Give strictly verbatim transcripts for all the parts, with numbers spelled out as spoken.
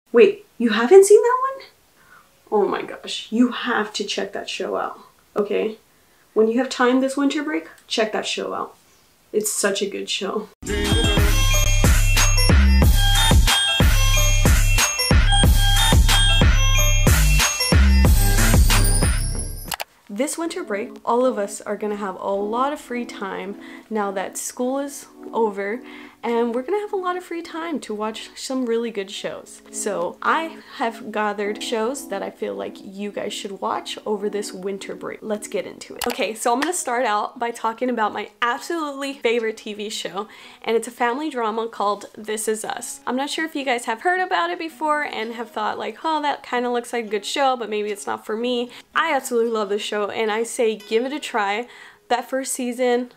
Wait, you haven't seen that one? Oh my gosh, you have to check that show out, okay? When you have time this winter break, check that show out. It's such a good show. This winter break, all of us are gonna have a lot of free time now that school is over, and we're gonna have a lot of free time to watch some really good shows. So I have gathered shows that I feel like you guys should watch over this winter break. Let's get into it. Okay, so I'm gonna start out by talking about my absolutely favorite T V show, and it's a family drama called This Is Us. I'm not sure if you guys have heard about it before and have thought like, oh, that kind of looks like a good show, but maybe it's not for me. I absolutely love this show, and I say give it a try. That first season,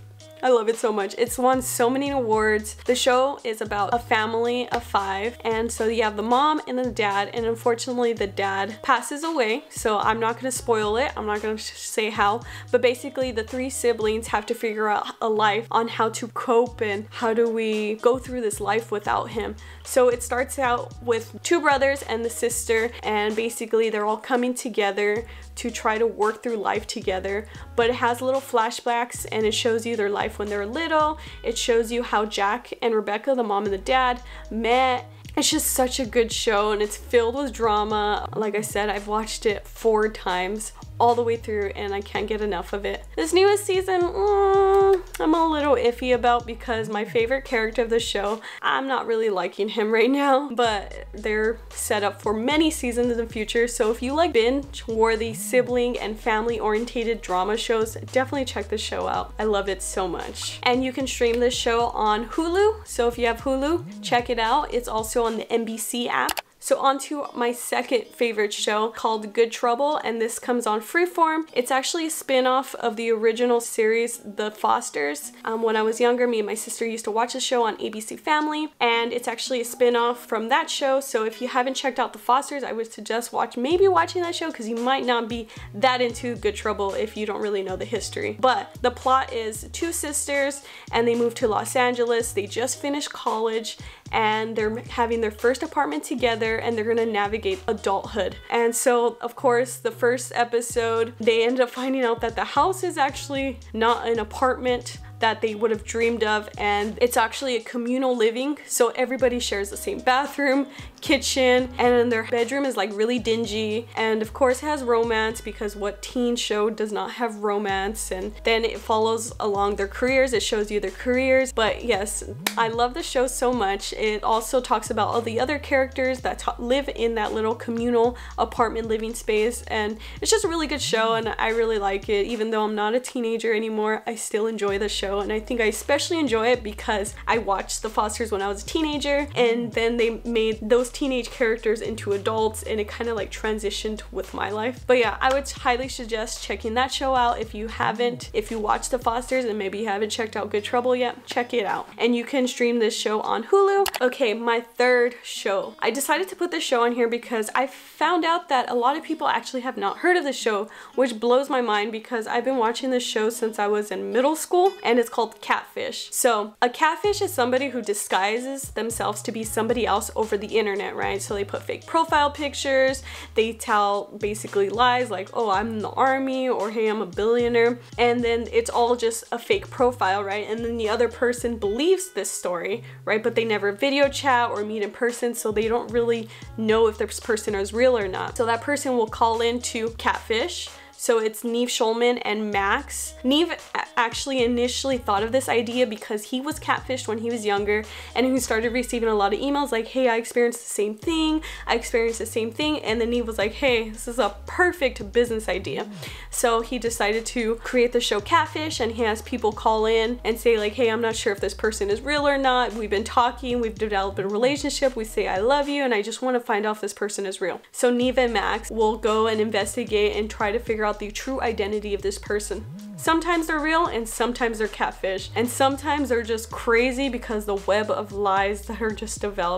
I love it so much. It's won so many awards. The show is about a family of five, and so you have the mom and the dad, and unfortunately the dad passes away, so I'm not going to spoil it. I'm not going to say how, but basically the three siblings have to figure out a life on how to cope and how do we go through this life without him. So it starts out with two brothers and the sister, and basically they're all coming together to try to work through life together, but it has little flashbacks and it shows you their life when they're little. It shows you how Jack and Rebecca, the mom and the dad, met. It's just such a good show, and it's filled with drama. Like I said, I've watched it four times all the way through, and I can't get enough of it. This newest season, mm, I'm a little iffy about, because my favorite character of the show, I'm not really liking him right now, but they're set up for many seasons in the future. So if you like binge-worthy sibling and family-orientated drama shows, definitely check this show out. I love it so much. And you can stream this show on Hulu. So if you have Hulu, check it out. It's also on the N B C app. So on to my second favorite show called Good Trouble, and this comes on Freeform. It's actually a spin-off of the original series, The Fosters. Um, when I was younger, me and my sister used to watch the show on A B C Family, and it's actually a spin-off from that show. So if you haven't checked out The Fosters, I would suggest watch maybe watching that show, because you might not be that into Good Trouble if you don't really know the history. But the plot is two sisters, and they move to Los Angeles. They just finished college, and they're having their first apartment together, and they're gonna navigate adulthood. And so of course the first episode they end up finding out that the house is actually not an apartment that they would have dreamed of, and it's actually a communal living, so everybody shares the same bathroom, kitchen, and then their bedroom is like really dingy, and of course it has romance, because what teen show does not have romance? And then it follows along their careers. It shows you their careers. But yes, I love the show so much. It also talks about all the other characters that live in that little communal apartment living space, and it's just a really good show, and I really like it. Even though I'm not a teenager anymore, I still enjoy the show. And I think I especially enjoy it because I watched The Fosters when I was a teenager, and then they made those teenage characters into adults, and it kind of like transitioned with my life. But yeah, I would highly suggest checking that show out if you haven't. If you watched The Fosters and maybe you haven't checked out Good Trouble yet, check it out. And you can stream this show on Hulu. Okay, my third show. I decided to put this show on here because I found out that a lot of people actually have not heard of this show, which blows my mind, because I've been watching this show since I was in middle school, and it's called Catfish. So a catfish is somebody who disguises themselves to be somebody else over the internet, right? So they put fake profile pictures, they tell basically lies like, oh, I'm in the army, or hey, I'm a billionaire, and then it's all just a fake profile, right? And then the other person believes this story, right? But they never video chat or meet in person, so they don't really know if this person is real or not. So that person will call in to Catfish. So it's Nev Schulman and Max. Nev actually initially thought of this idea because he was catfished when he was younger, and he started receiving a lot of emails like, hey, I experienced the same thing, I experienced the same thing, and then Nev was like, hey, this is a perfect business idea. So he decided to create the show Catfish, and he has people call in and say like, hey, I'm not sure if this person is real or not, we've been talking, we've developed a relationship, we say I love you, and I just want to find out if this person is real. So Nev and Max will go and investigate and try to figure out the true identity of this person. Sometimes they're real and sometimes they're catfish, and sometimes they're just crazy because the web of lies that are just developed.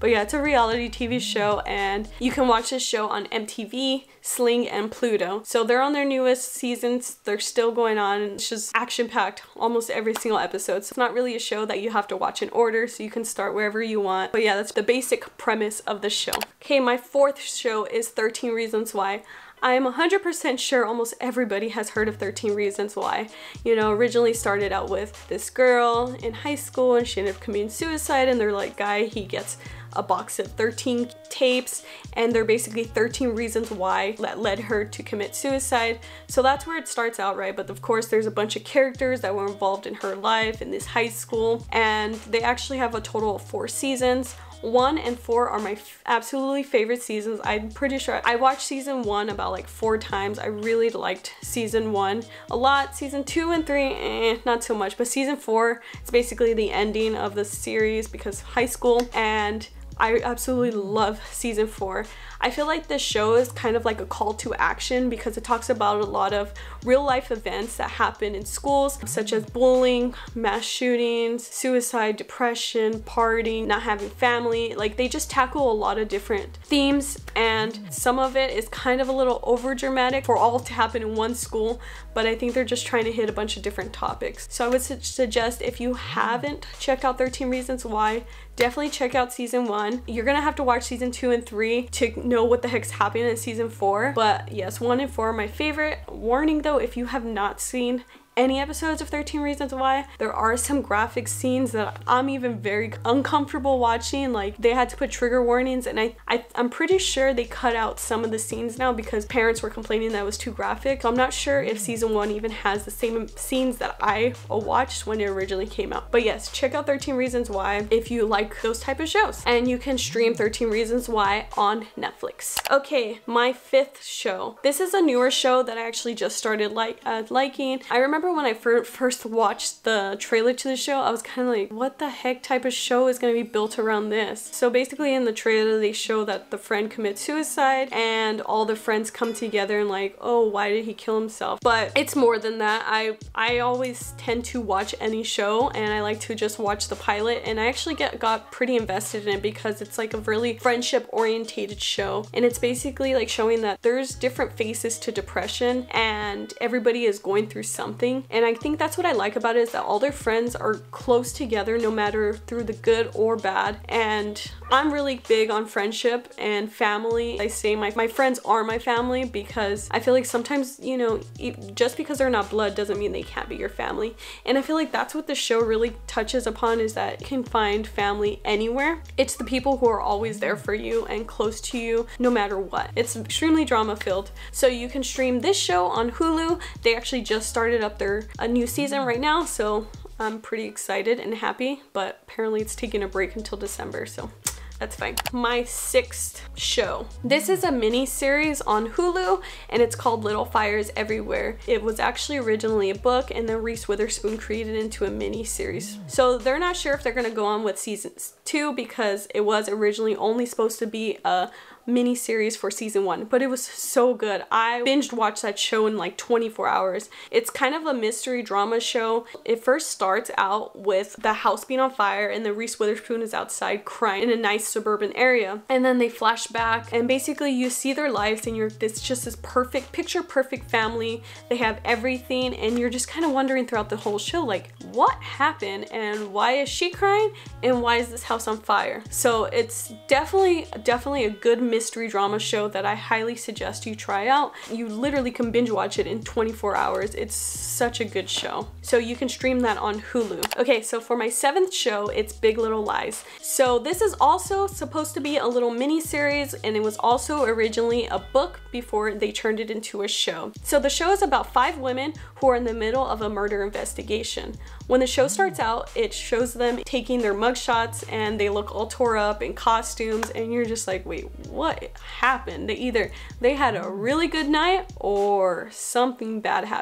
But yeah, it's a reality T V show, and you can watch this show on M T V, Sling, and Pluto. So they're on their newest seasons. They're still going on. It's just action-packed almost every single episode. So it's not really a show that you have to watch in order, so you can start wherever you want. But yeah, that's the basic premise of the show. Okay, my fourth show is thirteen Reasons Why. I'm one hundred percent sure almost everybody has heard of thirteen Reasons Why. You know, originally started out with this girl in high school and she ended up committing suicide, and they're like, guy, he gets a box of thirteen tapes, and they're basically thirteen reasons why that led her to commit suicide. So that's where it starts out, right? But of course there's a bunch of characters that were involved in her life in this high school, and they actually have a total of four seasons. One and four are my f absolutely favorite seasons. I'm pretty sure I watched season one about like four times. I really liked season one a lot. Season two and three, eh, not so much. But season four, it's basically the ending of the series because high school, and I absolutely love season four. I feel like this show is kind of like a call to action because it talks about a lot of real life events that happen in schools, such as bullying, mass shootings, suicide, depression, partying, not having family. Like, they just tackle a lot of different themes, and some of it is kind of a little over dramatic for all to happen in one school, but I think they're just trying to hit a bunch of different topics. So I would su suggest, if you haven't checked out thirteen Reasons Why, definitely check out season one. You're gonna have to watch season two and three to know what the heck's happening in season four. But yes, one and four are my favorite. Warning though, if you have not seen any episodes of thirteen Reasons Why, there are some graphic scenes that I'm even very uncomfortable watching. Like, they had to put trigger warnings, and I, I I'm pretty sure they cut out some of the scenes now because parents were complaining that it was too graphic. So I'm not sure if season one even has the same scenes that I watched when it originally came out. But yes, check out thirteen Reasons Why if you like those type of shows, and you can stream thirteen Reasons Why on Netflix. Okay, my fifth show. This is a newer show that I actually just started like uh, liking. I remember when I fir first watched the trailer to the show, I was kind of like, what the heck type of show is going to be built around this? So basically in the trailer they show that the friend commits suicide and all the friends come together and like, oh, why did he kill himself? But it's more than that. I I always tend to watch any show, and I like to just watch the pilot, and I actually get got pretty invested in it because it's like a really friendship orientated show, and it's basically like showing that there's different faces to depression and everybody is going through something. And I think that's what I like about it, is that all their friends are close together no matter through the good or bad. And I'm really big on friendship and family. I say my, my friends are my family because I feel like sometimes, you know, just because they're not blood doesn't mean they can't be your family. And I feel like that's what the show really touches upon, is that you can find family anywhere. It's the people who are always there for you and close to you no matter what. It's extremely drama filled. So you can stream this show on Hulu. They actually just started up their a new season right now, so I'm pretty excited and happy, but apparently it's taking a break until December, so that's fine. My sixth show. This is a mini series on Hulu, and it's called Little Fires Everywhere. It was actually originally a book, and then Reese Witherspoon created it into a mini series. So they're not sure if they're gonna go on with season two because it was originally only supposed to be a mini series for season one, but it was so good. I binged watched that show in like twenty-four hours. It's kind of a mystery drama show. It first starts out with the house being on fire, and then Reese Witherspoon is outside crying in a nice suburban area, and then they flash back, and basically you see their lives, and you're it's just this perfect picture perfect family. They have everything, and you're just kind of wondering throughout the whole show, like, what happened, and why is she crying, and why is this house on fire? So it's definitely definitely a good mystery drama show that I highly suggest you try out. You literally can binge watch it in twenty-four hours. It's such a good show. So you can stream that on Hulu. Okay, so for my seventh show, it's Big Little Lies. So this is also supposed to be a little mini series, and it was also originally a book before they turned it into a show. So the show is about five women who are in the middle of a murder investigation. When the show starts out, it shows them taking their mugshots, and they look all tore up in costumes, and you're just like, wait, what happened? They either they had a really good night or something bad happened.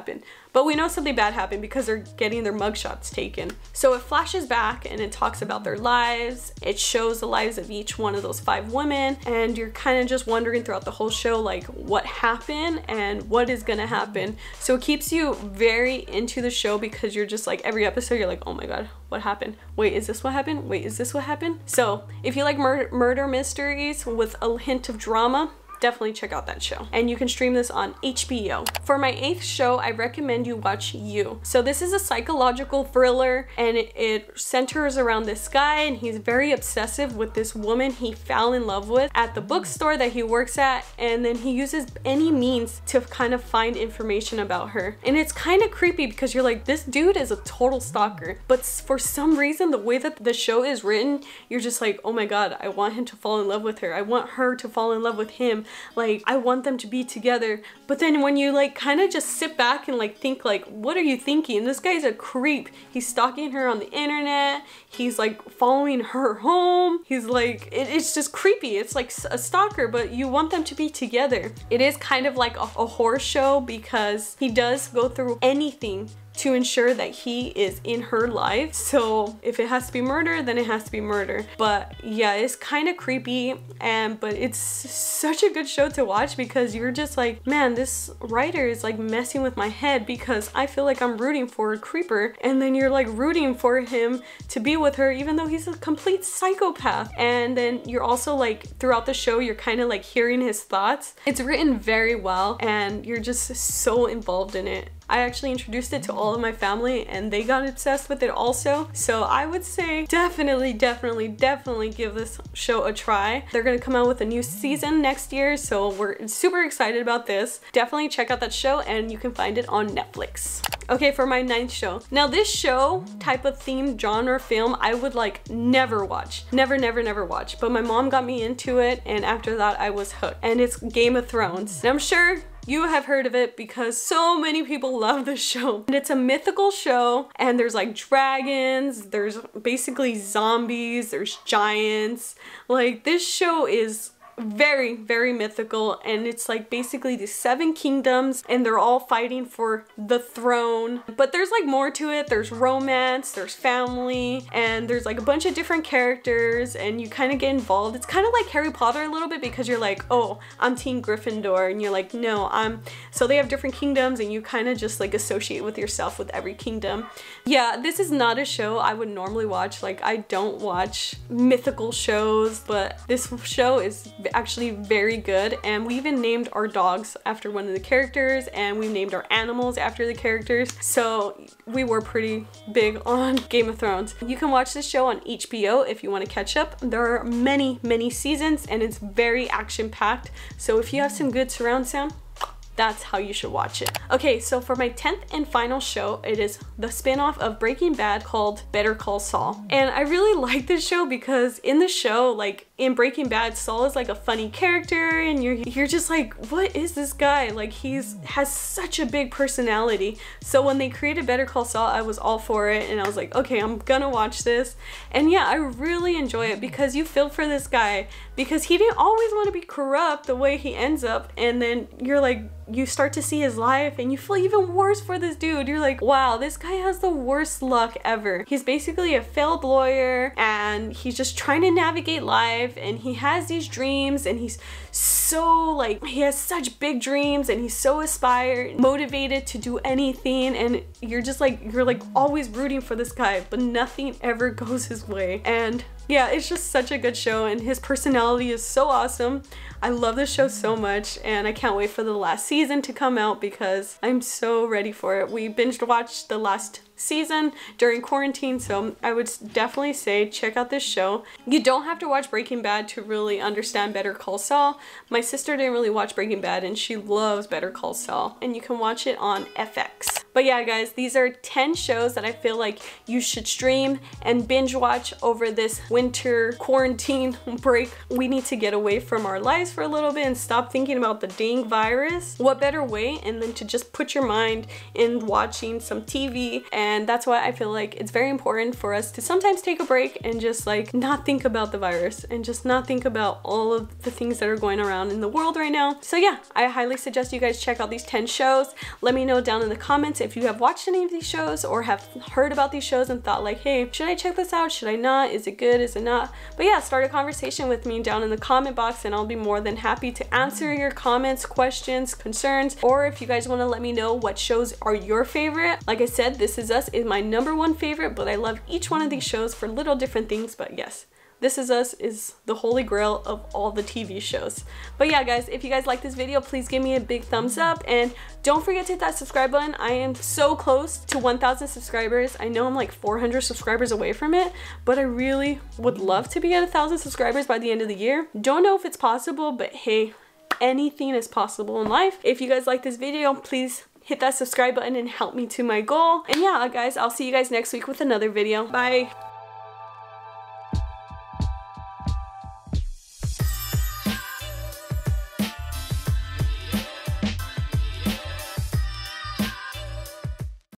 But we know something bad happened because they're getting their mugshots taken. So it flashes back and it talks about their lives. It shows the lives of each one of those five women, and you're kind of just wondering throughout the whole show like what happened and what is gonna happen. So it keeps you very into the show because you're just like, every episode you're like, oh my god, what happened? Wait, is this what happened? Wait, is this what happened? So if you like mur murder mysteries with a hint of drama, definitely check out that show. And you can stream this on H B O. For my eighth show, I recommend you watch You. So this is a psychological thriller, and it, it centers around this guy, and he's very obsessive with this woman he fell in love with at the bookstore that he works at, and then he uses any means to kind of find information about her. And it's kind of creepy because you're like, this dude is a total stalker. But for some reason, the way that the show is written, you're just like, oh my god, I want him to fall in love with her. I want her to fall in love with him. Like, I want them to be together. But then when you like kind of just sit back and like think like, what are you thinking? This guy's a creep. He's stalking her on the internet. He's like following her home. He's like, it, it's just creepy. It's like a stalker, but you want them to be together. It is kind of like a, a horror show because he does go through anything to ensure that he is in her life. So if it has to be murder, then it has to be murder. But yeah, it's kind of creepy, and but it's such a good show to watch because you're just like, man, this writer is like messing with my head because I feel like I'm rooting for a creeper, and then you're like rooting for him to be with her even though he's a complete psychopath. And then you're also like, throughout the show, you're kind of like hearing his thoughts. It's written very well, and you're just so involved in it. I actually introduced it to all of my family and they got obsessed with it also. So I would say definitely, definitely, definitely give this show a try. They're gonna come out with a new season next year, so we're super excited about this. Definitely check out that show, and you can find it on Netflix. Okay, for my ninth show. Now this show, type of themed genre film, I would like never watch. Never, never, never watch. But my mom got me into it, and after that I was hooked. And it's Game of Thrones. And I'm sure you have heard of it because so many people love this show. And it's a mythical show, and there's like dragons, there's basically zombies, there's giants. Like, this show is very, very mythical, and it's like basically the seven kingdoms, and they're all fighting for the throne. But there's like more to it. There's romance, there's family, and there's like a bunch of different characters, and you kind of get involved. It's kind of like Harry Potter a little bit because you're like, oh, I'm Team Gryffindor, and you're like, no, I'm... So they have different kingdoms, and you kind of just like associate with yourself with every kingdom. Yeah, this is not a show I would normally watch. Like, I don't watch mythical shows, but this show is actually very good, and we even named our dogs after one of the characters, and we named our animals after the characters. So we were pretty big on Game of Thrones. You can watch this show on H B O if you want to catch up. There are many, many seasons, and it's very action-packed. So if you have some good surround sound, that's how you should watch it. Okay, so for my tenth and final show, it is the spin-off of Breaking Bad called Better Call Saul. And I really like this show because in the show, like in Breaking Bad, Saul is like a funny character, and you're you're just like, what is this guy? Like, he's has such a big personality. So when they created Better Call Saul, I was all for it, and I was like, okay, I'm gonna watch this. And yeah, I really enjoy it because you feel for this guy because he didn't always want to be corrupt the way he ends up, and then you're like, you start to see his life and you feel even worse for this dude. You're like, wow, this guy has the worst luck ever. He's basically a failed lawyer, and he's just trying to navigate life, and he has these dreams, and he's so like, he has such big dreams, and he's so inspired, motivated to do anything, and you're just like, you're like always rooting for this guy, but nothing ever goes his way. And yeah, it's just such a good show, and his personality is so awesome. I love this show so much, and I can't wait for the last season to come out because I'm so ready for it. We binge watched the last season during quarantine, so I would definitely say check out this show. You don't have to watch Breaking Bad to really understand Better Call Saul. My sister didn't really watch Breaking Bad, and she loves Better Call Saul, and you can watch it on F X. But yeah, guys, these are ten shows that I feel like you should stream and binge watch over this winter winter quarantine break. We need to get away from our lives for a little bit and stop thinking about the dang virus. What better way and then to just put your mind in watching some T V? And that's why I feel like it's very important for us to sometimes take a break and just like not think about the virus and just not think about all of the things that are going around in the world right now. So yeah, I highly suggest you guys check out these ten shows. Let me know down in the comments if you have watched any of these shows or have heard about these shows and thought like, hey, should I check this out? Should I not? Is it good? Is it not? But yeah, start a conversation with me down in the comment box and I'll be more than happy to answer your comments, questions, concerns, or if you guys want to let me know what shows are your favorite. Like I said, This Is Us is my number one favorite, but I love each one of these shows for little different things. But yes, This Is Us is the holy grail of all the T V shows. But yeah guys, if you guys like this video, please give me a big thumbs up and don't forget to hit that subscribe button. I am so close to one thousand subscribers. I know I'm like four hundred subscribers away from it, but I really would love to be at a thousand subscribers by the end of the year. Don't know if it's possible, but hey, anything is possible in life. If you guys like this video, please hit that subscribe button and help me to my goal. And yeah guys, I'll see you guys next week with another video. Bye.